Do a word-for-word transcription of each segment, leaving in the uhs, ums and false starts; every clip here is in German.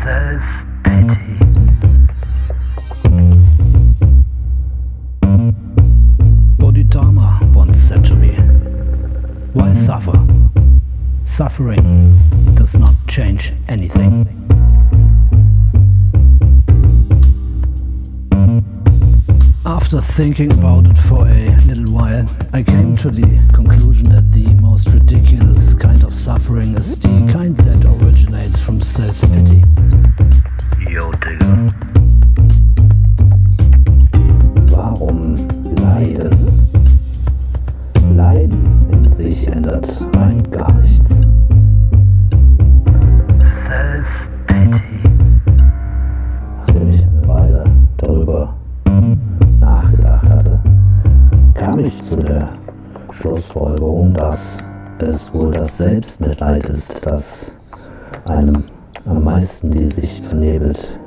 Self-pity. Bodhidharma once said to me, "Why suffer? Suffering does not change anything." After thinking about it for a little while, I came to the conclusion that the most ridiculous kind of suffering is the kind that originates from self-pity. Yo, Digga. Warum leiden? Leiden in sich ändert rein gar nichts. Self-pity. Nachdem ich eine Weile darüber nachgedacht hatte, kam ich zu der Schlussfolgerung, dass es wohl das Selbstmitleid ist, das einem am meisten die Sicht vernebelt.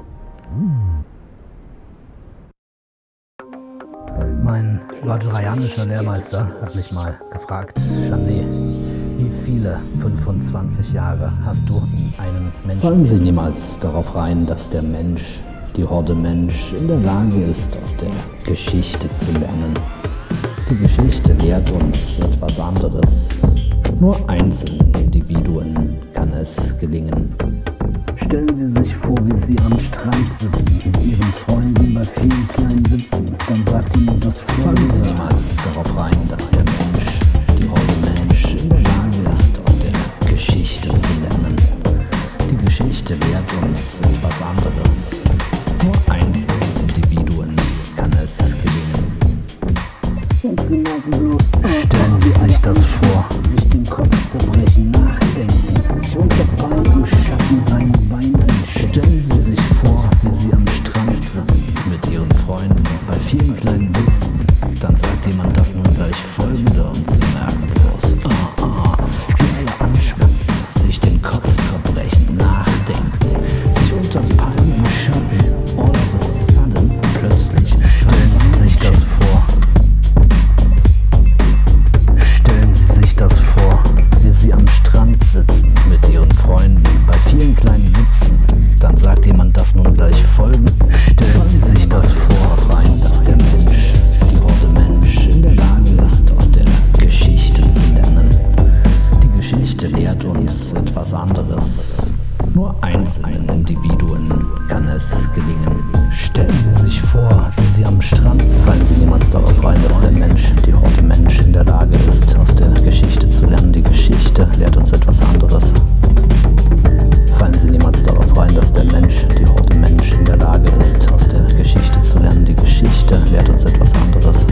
Mein vajrayanischer Lehrmeister hat mich mal gefragt, Shanli, wie viele fünfundzwanzig Jahre hast du einen Menschen? Fallen Sie niemals darauf rein, dass der Mensch, die Horde Mensch, in der Lage ist, aus der Geschichte zu lernen. Die Geschichte lehrt uns etwas anderes. Nur einzelnen Individuen kann es gelingen. Stellen Sie sich vor, wie Sie am Strand sitzen mit Ihren Freunden bei vielen kleinen Witzen. Dann sagt Ihnen das Fallen Sie niemals darauf rein, dass der Mensch, die Horde Mensch, in der Lage ist, aus der Geschichte zu lernen. Die Geschichte lehrt uns etwas anderes. Nur einzelnen Individuen kann es gelingen. Und Sie merken bloß, stellen Sie sich das vor, sich den Kopf zerbrechen, nachdenken, sich unter Baum im Schatten rein weinen. Stellen Sie sich vor, wie Sie am Strand sitzen mit Ihren Freunden bei vielen kleinen Witzen. Dann sagt jemand das nun gleich Folgende und Sie merken bloß, ah, ah, wie alle anschwitzen, sich den Kopf zerbrechen, nachdenken, sich unter Palmen im Schatten, all of a sudden, plötzlich stellen Sie sich das vor. Stellen Sie sich das vor, wie Sie am Strand sitzen mit Ihren Freunden bei vielen kleinen Witzen. Dann sagt jemand das nun gleich Folgende. Stellen Sie sich das vor, rein, dass der Mensch, die Horde Mensch, in der Lage ist, aus der Geschichte zu lernen. Die Geschichte lehrt uns etwas anderes. Nur einzelnen Individuen kann es gelingen. Stellen Sie sich vor, wie Sie am Strand sitzen. Fallen Sie niemals darauf rein, dass der Mensch, die Horde Mensch, in der Lage ist, aus der Geschichte zu lernen. Die Geschichte lehrt uns etwas anderes. Fallen Sie niemals darauf rein, dass der Mensch, die Horde Mensch, in der Lage ist, aus der Geschichte zu lernen. Die Geschichte lehrt uns etwas anderes.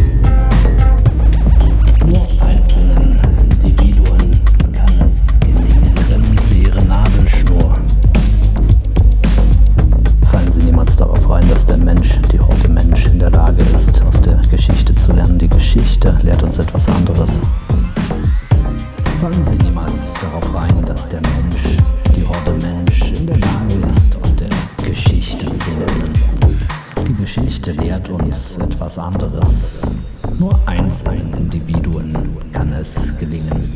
Nur einzelnen Individuen kann es gelingen. Trennen Sie Ihre Nabelschnur. Fallen Sie niemals darauf rein, dass der Mensch, die Horde Mensch, in der Lage ist, aus der Geschichte zu lernen. Die Geschichte lehrt uns etwas anderes. Fallen Sie niemals darauf rein, dass der Mensch, die Horde Mensch, in der Lage ist, aus der Geschichte zu lernen. Die Geschichte lehrt uns etwas anderes. Nur einzelnen Individuen kann es gelingen.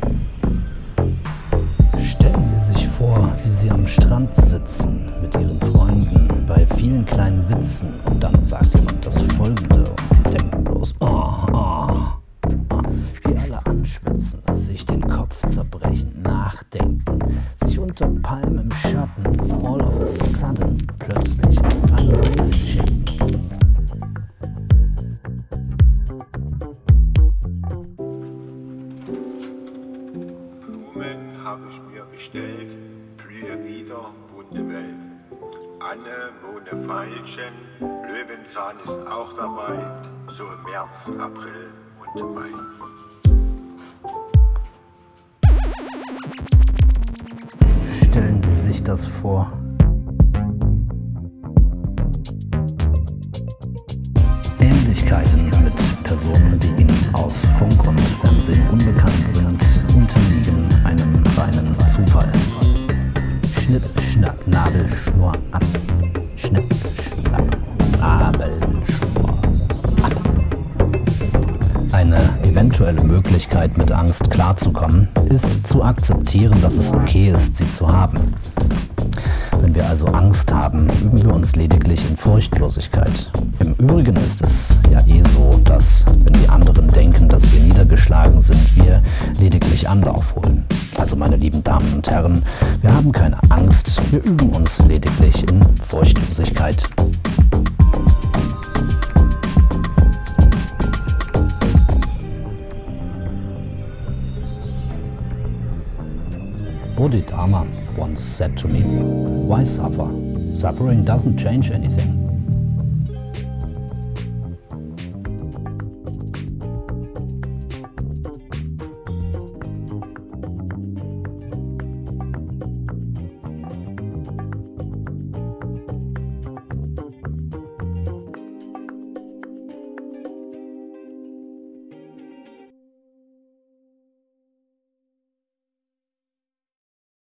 Stellen Sie sich vor, wie Sie am Strand sitzen mit Ihren Freunden bei vielen kleinen Witzen. Und dann sagt jemand das Folgende und Sie denken bloß, oh, oh. Wie alle anschwitzen, sich den Kopf zerbrechen, nachdenken, sich unter Palmen im Schatten, all of a sudden, plötzlich an Wein schicken. Blumen habe ich mir bestellt, blühe wieder, bunte Welt. Anne, Mone, Veilchen, Löwenzahn ist auch dabei, so im März, April und Mai. Stellen Sie sich das vor. Ähnlichkeiten mit Personen, die Ihnen aus Funk und Fernsehen unbekannt sind, unterliegen einem reinen Zufall. Schnipp, schnapp, Nabelschnur ab. Schnipp, schnapp, Nabelschnur ab. Eine eventuelle Möglichkeit, mit Angst klarzukommen, ist zu akzeptieren, dass es okay ist, sie zu haben. Wenn wir also Angst haben, üben wir uns lediglich in Furchtlosigkeit. Im Übrigen ist es ja eh so, dass, wenn die anderen denken, dass wir niedergeschlagen sind, wir lediglich Anlauf holen. Also meine lieben Damen und Herren, wir haben keine Angst, wir üben uns lediglich in Furchtlosigkeit. Bodhidharma once said to me, "Why suffer? Suffering doesn't change anything.